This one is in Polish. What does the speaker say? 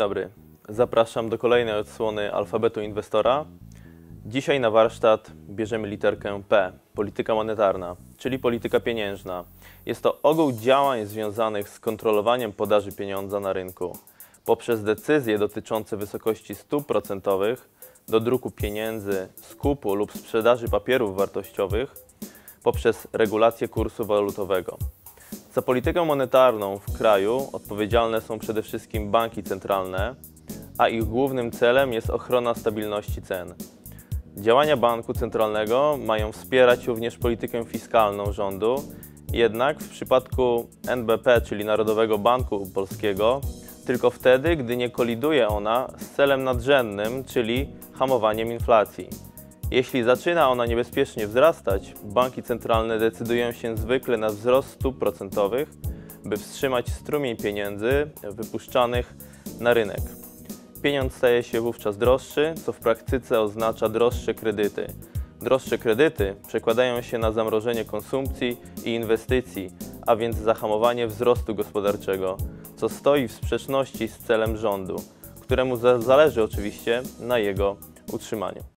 dobry, zapraszam do kolejnej odsłony Alfabetu Inwestora. Dzisiaj na warsztat bierzemy literkę P, polityka monetarna, czyli polityka pieniężna. Jest to ogół działań związanych z kontrolowaniem podaży pieniądza na rynku poprzez decyzje dotyczące wysokości stóp procentowych do druku pieniędzy, skupu lub sprzedaży papierów wartościowych poprzez regulację kursu walutowego. Za politykę monetarną w kraju odpowiedzialne są przede wszystkim banki centralne, a ich głównym celem jest ochrona stabilności cen. Działania banku centralnego mają wspierać również politykę fiskalną rządu, jednak w przypadku NBP, czyli Narodowego Banku Polskiego, tylko wtedy, gdy nie koliduje ona z celem nadrzędnym, czyli hamowaniem inflacji. Jeśli zaczyna ona niebezpiecznie wzrastać, banki centralne decydują się zwykle na wzrost stóp procentowych, by wstrzymać strumień pieniędzy wypuszczanych na rynek. Pieniądz staje się wówczas droższy, co w praktyce oznacza droższe kredyty. Droższe kredyty przekładają się na zamrożenie konsumpcji i inwestycji, a więc zahamowanie wzrostu gospodarczego, co stoi w sprzeczności z celem rządu, któremu zależy oczywiście na jego utrzymaniu.